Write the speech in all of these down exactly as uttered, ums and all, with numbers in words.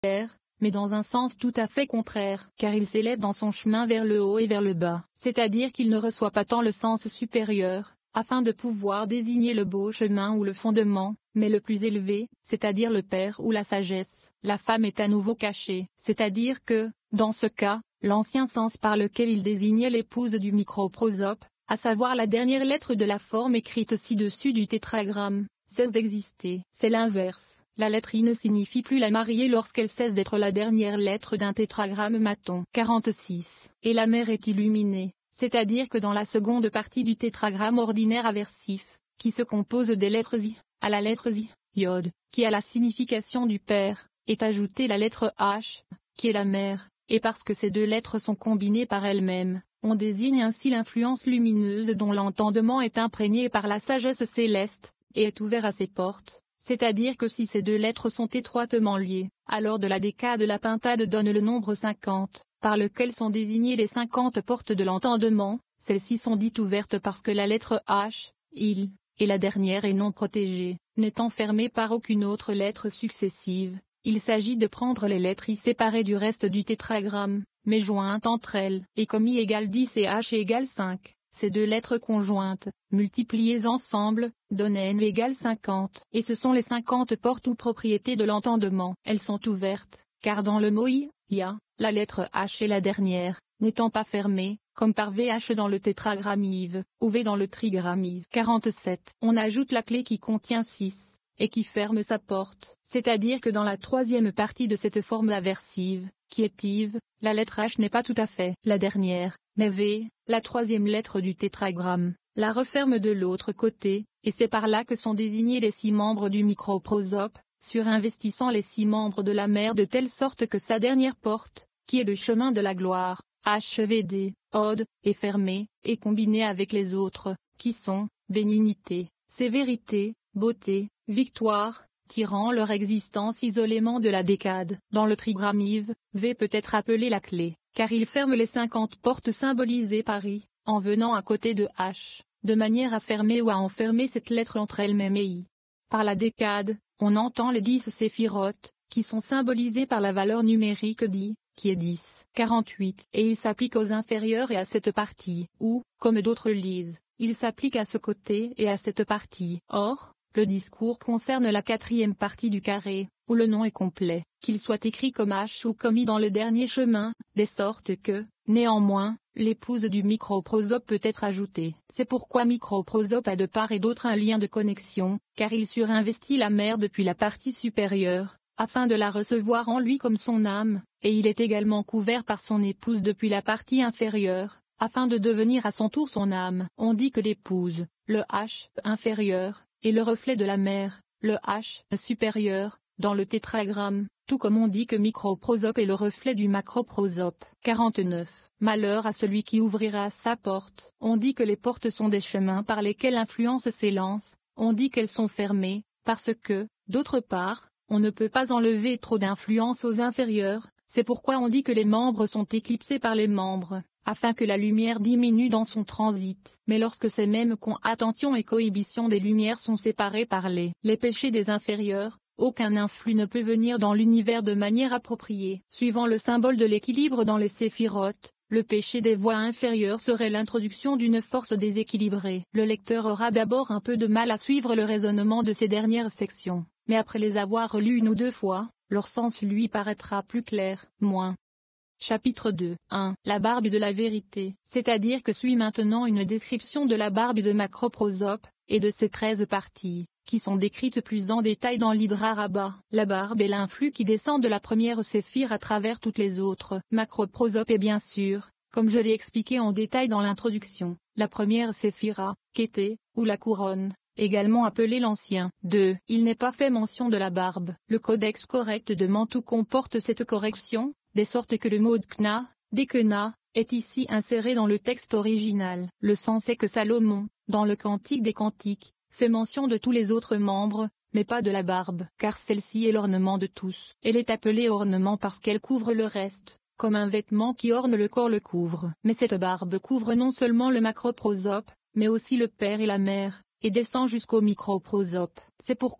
mais dans un sens tout à fait contraire, car il s'élève dans son chemin vers le haut et vers le bas, c'est-à-dire qu'il ne reçoit pas tant le sens supérieur, afin de pouvoir désigner le beau chemin ou le fondement, mais le plus élevé, c'est-à-dire le Père ou la sagesse. La femme est à nouveau cachée, c'est-à-dire que, dans ce cas, l'ancien sens par lequel il désignait l'épouse du microprosope, à savoir la dernière lettre de la forme écrite ci-dessus du tétragramme, cesse d'exister. C'est l'inverse. La lettre I ne signifie plus la mariée lorsqu'elle cesse d'être la dernière lettre d'un tétragramme maton. quarante-six. Et la mère est illuminée, c'est-à-dire que dans la seconde partie du tétragramme ordinaire aversif, qui se compose des lettres I, à la lettre I, Yod, qui a la signification du père, est ajoutée la lettre H, qui est la mère, et parce que ces deux lettres sont combinées par elles-mêmes, on désigne ainsi l'influence lumineuse dont l'entendement est imprégné par la sagesse céleste, et est ouvert à ses portes. C'est-à-dire que si ces deux lettres sont étroitement liées, alors de la décade la pintade donne le nombre cinquante, par lequel sont désignées les cinquante portes de l'entendement. Celles-ci sont dites ouvertes parce que la lettre H, il, est la dernière et non protégée, n'étant fermée par aucune autre lettre successive. Il s'agit de prendre les lettres I séparées du reste du tétragramme, mais jointes entre elles, et comme I égale dix et H égale cinq. Ces deux lettres conjointes, multipliées ensemble, donnent N égale cinquante. Et ce sont les cinquante portes ou propriétés de l'entendement. Elles sont ouvertes, car dans le mot I, ya, la lettre H est la dernière, n'étant pas fermée, comme par V H dans le tétragramme I V, ou V dans le trigramme I V. quarante-sept. On ajoute la clé qui contient six, et qui ferme sa porte. C'est-à-dire que dans la troisième partie de cette forme aversive, qui est I V, la lettre H n'est pas tout à fait la dernière, mais V, la troisième lettre du tétragramme, la referme de l'autre côté, et c'est par là que sont désignés les six membres du microprosope, surinvestissant les six membres de la mère de telle sorte que sa dernière porte, qui est le chemin de la gloire, H V D, Od, est fermée, et combinée avec les autres, qui sont, bénignité, sévérité, beauté, victoire, tirant leur existence isolément de la décade. Dans le trigramme I V, V peut être appelé la clé, car il ferme les cinquante portes symbolisées par I, en venant à côté de H, de manière à fermer ou à enfermer cette lettre entre elle-même et I. Par la décade, on entend les dix séphirotes, qui sont symbolisées par la valeur numérique d'I, qui est dix. quarante-huit. Et il s'applique aux inférieurs et à cette partie, ou, comme d'autres lisent, il s'applique à ce côté et à cette partie. Or, le discours concerne la quatrième partie du carré, où le nom est complet, qu'il soit écrit comme H ou comme I dans le dernier chemin, de sorte que, néanmoins, l'épouse du microprosope peut être ajoutée. C'est pourquoi microprosope a de part et d'autre un lien de connexion, car il surinvestit la mère depuis la partie supérieure, afin de la recevoir en lui comme son âme, et il est également couvert par son épouse depuis la partie inférieure, afin de devenir à son tour son âme. On dit que l'épouse, le H inférieur, est le reflet de la mère, le H supérieur, dans le tétragramme, tout comme on dit que microprosope est le reflet du macroprosope. quarante-neuf. Malheur à celui qui ouvrira sa porte. On dit que les portes sont des chemins par lesquels l'influence s'élance, on dit qu'elles sont fermées, parce que, d'autre part, on ne peut pas enlever trop d'influence aux inférieurs, c'est pourquoi on dit que les membres sont éclipsés par les membres, afin que la lumière diminue dans son transit. Mais lorsque ces mêmes attention et cohibition des lumières sont séparées par les, les péchés des inférieurs, aucun influx ne peut venir dans l'univers de manière appropriée. Suivant le symbole de l'équilibre dans les séphirotes, le péché des voies inférieures serait l'introduction d'une force déséquilibrée. Le lecteur aura d'abord un peu de mal à suivre le raisonnement de ces dernières sections, mais après les avoir lues une ou deux fois, leur sens lui paraîtra plus clair. Moins. Chapitre deux. un. La barbe de la vérité. C'est-à-dire que suit maintenant une description de la barbe de macroprosope, et de ses treize parties, qui sont décrites plus en détail dans l'Hydra Rabbah. La barbe est l'influx qui descend de la première séphire à travers toutes les autres. Macroprosope est bien sûr, comme je l'ai expliqué en détail dans l'introduction, la première séphira, Kété, ou la couronne, également appelée l'ancien. deux. Il n'est pas fait mention de la barbe. Le codex correct de Mantoue comporte cette correction, de sorte que le mot d'Kna, d'Ekena, est ici inséré dans le texte original. Le sens est que Salomon, dans le Cantique des Cantiques, fait mention de tous les autres membres, mais pas de la barbe, car celle-ci est l'ornement de tous. Elle est appelée ornement parce qu'elle couvre le reste, comme un vêtement qui orne le corps le couvre. Mais cette barbe couvre non seulement le macroprosope, mais aussi le père et la mère, et descend jusqu'au microprosope. C'est pourquoi,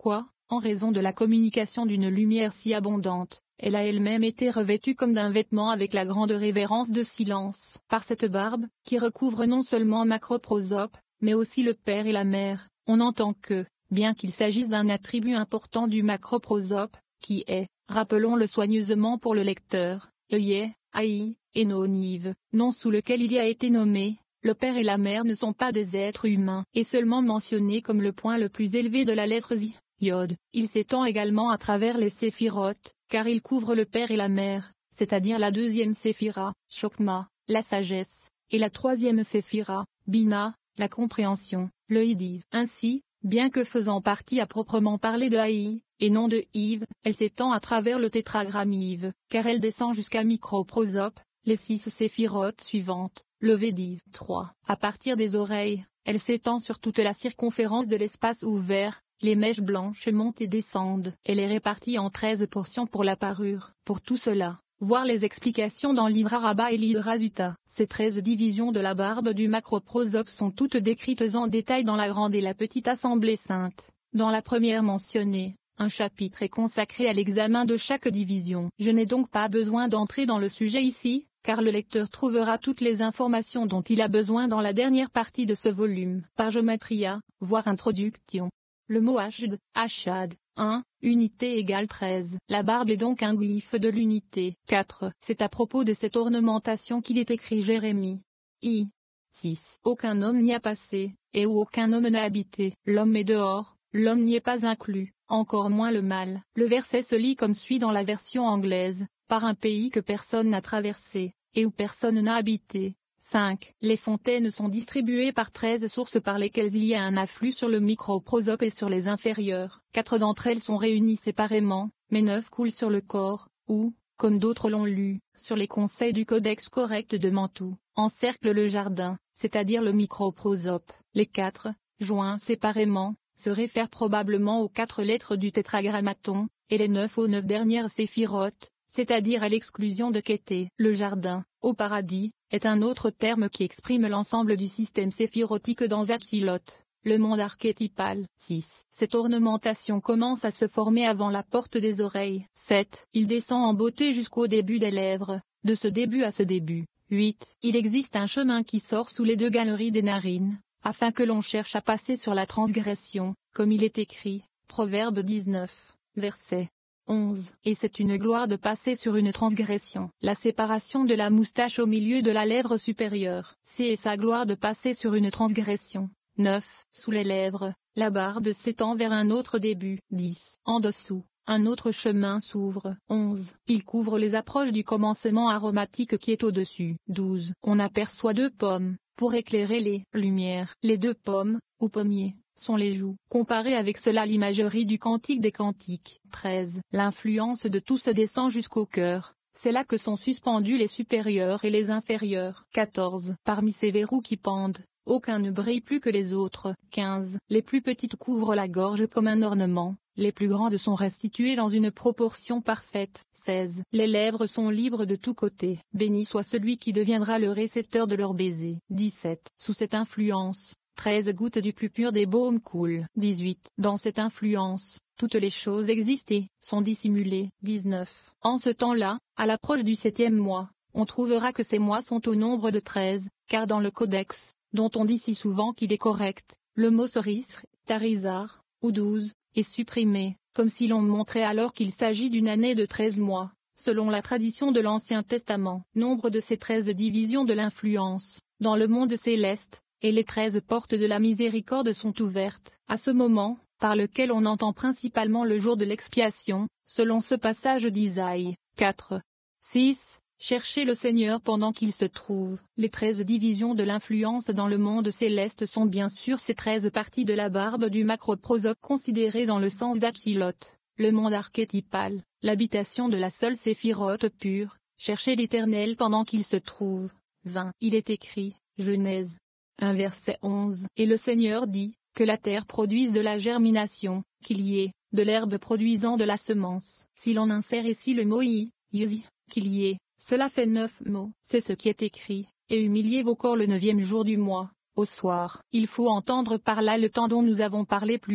En raison de la communication d'une lumière si abondante, elle a elle-même été revêtue comme d'un vêtement avec la grande révérence de silence. Par cette barbe, qui recouvre non seulement Macroprosope, mais aussi le père et la mère, on entend que, bien qu'il s'agisse d'un attribut important du Macroprosope, qui est, rappelons-le soigneusement pour le lecteur, œillet, haï, et non-nive, nom sous lequel il y a été nommé, le père et la mère ne sont pas des êtres humains, et seulement mentionnés comme le point le plus élevé de la lettre Zi, Yod. Il s'étend également à travers les séphirotes, car il couvre le père et la mère, c'est-à-dire la deuxième séphira, Chokma, la sagesse, et la troisième séphira, Bina, la compréhension, le Hidiv. Ainsi, bien que faisant partie à proprement parler de Haï, et non de Yves, elle s'étend à travers le tétragramme Yves, car elle descend jusqu'à Microprosope, les six séphirotes suivantes, le Védiv. trois. À partir des oreilles, elle s'étend sur toute la circonférence de l'espace ouvert, les mèches blanches montent et descendent. Elle est répartie en treize portions pour la parure. Pour tout cela, voir les explications dans l'Ivra Rabba et l'Hydra Sutta. Ces treize divisions de la barbe du Macroprosope sont toutes décrites en détail dans la grande et la petite assemblée sainte. Dans la première mentionnée, un chapitre est consacré à l'examen de chaque division. Je n'ai donc pas besoin d'entrer dans le sujet ici, car le lecteur trouvera toutes les informations dont il a besoin dans la dernière partie de ce volume. Par Gematria, voir Introduction. Le mot Hashd, Hashad, un, unité égale treize. La barbe est donc un glyphe de l'unité. quatre. C'est à propos de cette ornementation qu'il est écrit Jérémie. I. six. Aucun homme n'y a passé, et où aucun homme n'a habité. L'homme est dehors, l'homme n'y est pas inclus, encore moins le mâle. Le verset se lit comme suit dans la version anglaise, par un pays que personne n'a traversé, et où personne n'a habité. cinq. Les fontaines sont distribuées par treize sources par lesquelles il y a un afflux sur le Microprosope et sur les inférieures. Quatre d'entre elles sont réunies séparément, mais neuf coulent sur le corps, ou, comme d'autres l'ont lu, sur les conseils du codex correct de Mantoue, encerclent le jardin, c'est-à-dire le Microprosope. Les quatre, joints séparément, se réfèrent probablement aux quatre lettres du tétragrammaton, et les neuf aux neuf dernières séphirotes, c'est-à-dire à l'exclusion de Kété. Le jardin, au paradis, est un autre terme qui exprime l'ensemble du système séphirotique dans Atzilot, le monde archétypal. six. Cette ornementation commence à se former avant la porte des oreilles. sept. Il descend en beauté jusqu'au début des lèvres, de ce début à ce début. huit. Il existe un chemin qui sort sous les deux galeries des narines, afin que l'on cherche à passer sur la transgression, comme il est écrit, Proverbe dix-neuf, verset onze. Et c'est une gloire de passer sur une transgression. La séparation de la moustache au milieu de la lèvre supérieure. C'est sa gloire de passer sur une transgression. neuf. Sous les lèvres, la barbe s'étend vers un autre début. dix. En dessous, un autre chemin s'ouvre. onze. Il couvre les approches du commencement aromatique qui est au-dessus. douze. On aperçoit deux pommes, pour éclairer les lumières. Les deux pommes, ou pommiers, sont les joues. Comparez avec cela l'imagerie du Cantique des Cantiques. treize. L'influence de tout se descend jusqu'au cœur. C'est là que sont suspendus les supérieurs et les inférieurs. quatorze. Parmi ces verrous qui pendent, aucun ne brille plus que les autres. quinze. Les plus petites couvrent la gorge comme un ornement, les plus grandes sont restituées dans une proportion parfaite. seize. Les lèvres sont libres de tous côtés. Béni soit celui qui deviendra le récepteur de leurs baisers. dix-sept. Sous cette influence, treize gouttes du plus pur des baumes coulent. dix-huit. Dans cette influence, toutes les choses existées sont dissimulées. dix-neuf. En ce temps-là, à l'approche du septième mois, on trouvera que ces mois sont au nombre de treize, car dans le codex, dont on dit si souvent qu'il est correct, le mot sorisre, tarizar, ou douze, est supprimé, comme si l'on montrait alors qu'il s'agit d'une année de treize mois, selon la tradition de l'Ancien Testament. Nombre de ces treize divisions de l'influence, dans le monde céleste, et les treize portes de la miséricorde sont ouvertes, à ce moment, par lequel on entend principalement le jour de l'expiation, selon ce passage d'Isaïe. quatre. six. Cherchez le Seigneur pendant qu'il se trouve. Les treize divisions de l'influence dans le monde céleste sont bien sûr ces treize parties de la barbe du Macroprosope considérées dans le sens d'Atzilot, le monde archétypal, l'habitation de la seule séphirote pure. Cherchez l'Éternel pendant qu'il se trouve. vingt. Il est écrit, Genèse un verset onze. Et le Seigneur dit, que la terre produise de la germination, qu'il y ait, de l'herbe produisant de la semence. Si l'on insère ici le mot i, yzi, qu'il y ait, cela fait neuf mots. C'est ce qui est écrit, et humiliez vos corps le neuvième jour du mois, au soir. Il faut entendre par là le temps dont nous avons parlé plus haut,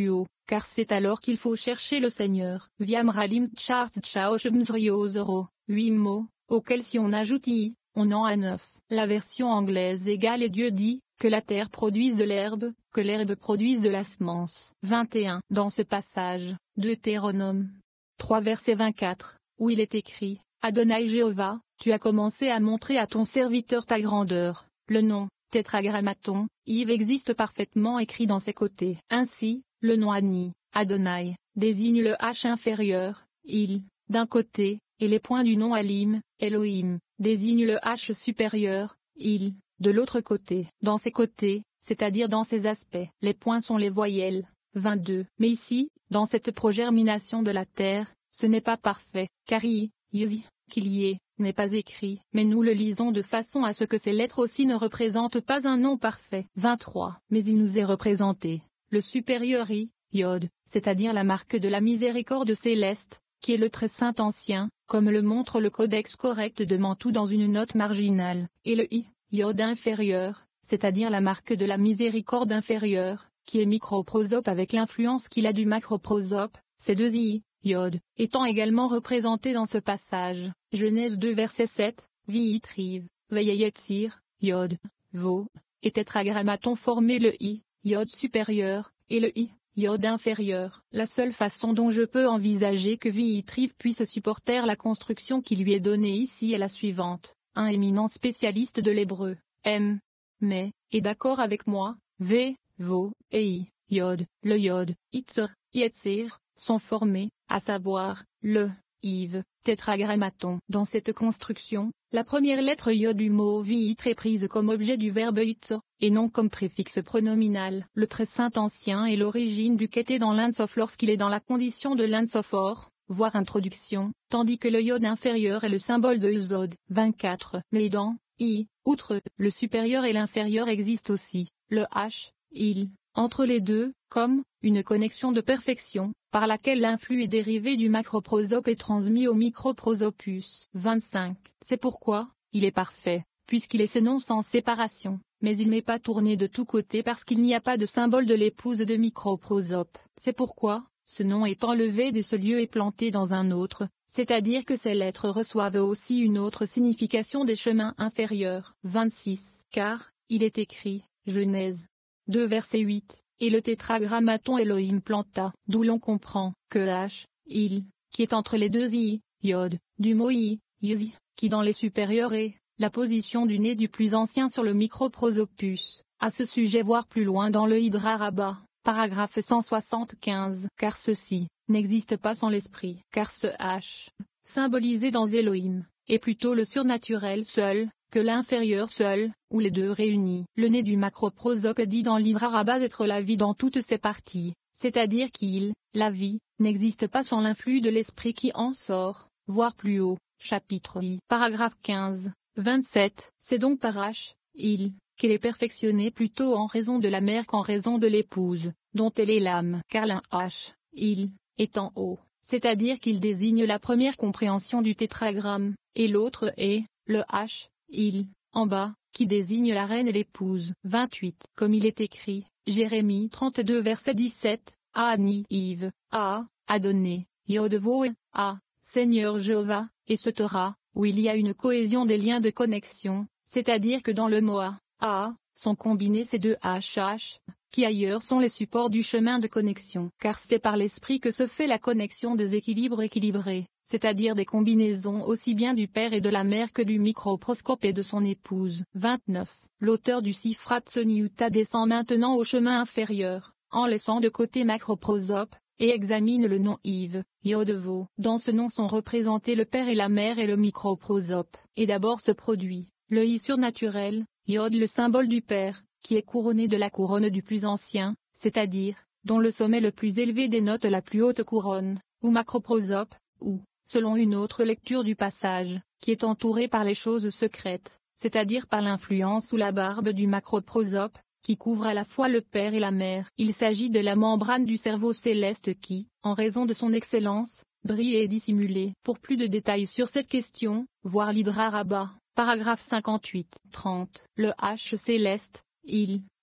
car c'est alors qu'il faut chercher le Seigneur. Viamralim Charts Chao Shemzriozero, huit mots, auxquels si on ajoute i, on en a neuf. La version anglaise égale et Dieu dit, que la terre produise de l'herbe, que l'herbe produise de la semence. vingt et un. Dans ce passage, Deutéronome trois verset vingt-quatre, où il est écrit, Adonai Jéhovah, tu as commencé à montrer à ton serviteur ta grandeur. Le nom, tétragrammaton, Yves existe parfaitement écrit dans ses côtés. Ainsi, le nom Ani, Adonai, désigne le H inférieur, il, d'un côté, et les points du nom Alim, Elohim, désignent le H supérieur, il, de l'autre côté. Dans ses côtés, c'est-à-dire dans ses aspects, les points sont les voyelles. vingt-deux. Mais ici, dans cette progermination de la terre, ce n'est pas parfait, car i, Yizi, qu'il y ait, n'est pas écrit, mais nous le lisons de façon à ce que ces lettres aussi ne représentent pas un nom parfait. vingt-trois. Mais il nous est représenté, le supérieur i, Yod, c'est-à-dire la marque de la miséricorde céleste, qui est le très saint ancien, comme le montre le codex correct de Mantoue dans une note marginale, et le i, Yod inférieur, c'est-à-dire la marque de la miséricorde inférieure, qui est microprosope avec l'influence qu'il a du macroprosope, ces deux i, Yod, étant également représentés dans ce passage. Genèse deux verset sept, Viitriv, Veyeyetzir, Yod, Vo, et tétragrammaton formé le i, Yod supérieur, et le i, Yod inférieur. La seule façon dont je peux envisager que Viitriv puisse supporter la construction qui lui est donnée ici est la suivante. Un éminent spécialiste de l'hébreu, M. Mais, est d'accord avec moi, V, Vo, et I, Yod, le Yod, Itzer, Yetzir, sont formés, à savoir, le, Yves, tétragrammaton. Dans cette construction, la première lettre Yod du mot vitre est prise comme objet du verbe Itzer, et non comme préfixe pronominal. Le très saint ancien est l'origine du Kété dans l'Un-Sof lorsqu'il est dans la condition de l'Un-Sof-Or, voire introduction, tandis que le Yod inférieur est le symbole de Yod. vingt-quatre. Mais dans I, outre le supérieur et l'inférieur existe aussi le H, il, entre les deux, comme une connexion de perfection, par laquelle l'influx est dérivé du macroprosope et transmis au microprosopus. vingt-cinq. C'est pourquoi, il est parfait, puisqu'il est ce nom sans séparation, mais il n'est pas tourné de tous côtés parce qu'il n'y a pas de symbole de l'épouse de microprosope. C'est pourquoi, ce nom est enlevé de ce lieu et planté dans un autre, c'est-à-dire que ces lettres reçoivent aussi une autre signification des chemins inférieurs. vingt-six. Car, il est écrit, Genèse deux verset huit, et le tétragrammaton Elohim planta, d'où l'on comprend que H, il, qui est entre les deux i, Yod, du mot i, Yizi, qui dans les supérieurs est, la position du nez du plus ancien sur le microprosopus. À ce sujet voir plus loin dans le Hydra Rabbah, paragraphe cent soixante-quinze. Car ceci n'existe pas sans l'esprit. Car ce H, symbolisé dans Elohim, est plutôt le surnaturel seul, que l'inférieur seul, ou les deux réunis. Le nez du macroprosope est dit dans l'Hydra Rabbah d'être la vie dans toutes ses parties, c'est-à-dire qu'il, la vie, n'existe pas sans l'influx de l'esprit qui en sort, voire plus haut. Chapitre I. Paragraphe quinze. vingt-sept. C'est donc par H, il, qu'elle est perfectionnée plutôt en raison de la mère qu'en raison de l'épouse, dont elle est l'âme. Car l'un H, il, est en haut, c'est-à-dire qu'il désigne la première compréhension du tétragramme, et l'autre est, le H, il, en bas, qui désigne la reine et l'épouse. vingt-huit. Comme il est écrit, Jérémie trente-deux verset dix-sept, Ani, Yves, A, Adonai, Yodvo, A, Seigneur Jéhovah, et ce Torah, où il y a une cohésion des liens de connexion, c'est-à-dire que dans le mot A, A, sont combinés ces deux H H, qui ailleurs sont les supports du chemin de connexion. Car c'est par l'esprit que se fait la connexion des équilibres équilibrés, c'est-à-dire des combinaisons aussi bien du père et de la mère que du microproscope et de son épouse. vingt-neuf. L'auteur du Sifrat Soniuta descend maintenant au chemin inférieur, en laissant de côté macroprosope, et examine le nom Yves, Yodvo. Dans ce nom sont représentés le père et la mère et le microprosope. Et d'abord se produit, le I surnaturel, Yod le symbole du père, qui est couronné de la couronne du plus ancien, c'est-à-dire, dont le sommet le plus élevé dénote la plus haute couronne, ou macroprosope, ou, selon une autre lecture du passage, qui est entouré par les choses secrètes, c'est-à-dire par l'influence ou la barbe du macroprosope, qui couvre à la fois le père et la mère. Il s'agit de la membrane du cerveau céleste qui, en raison de son excellence, brille et est dissimulée. Pour plus de détails sur cette question, voir l'Hydra Rabbah, paragraphe cinquante-huit. trente. Le H céleste, il,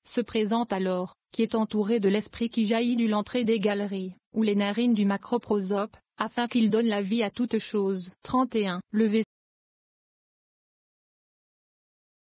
se présente alors, qui est entouré de l'esprit qui jaillit de l'entrée des galeries, ou les narines du macroprosope, afin qu'il donne la vie à toute chose. trente et un. Le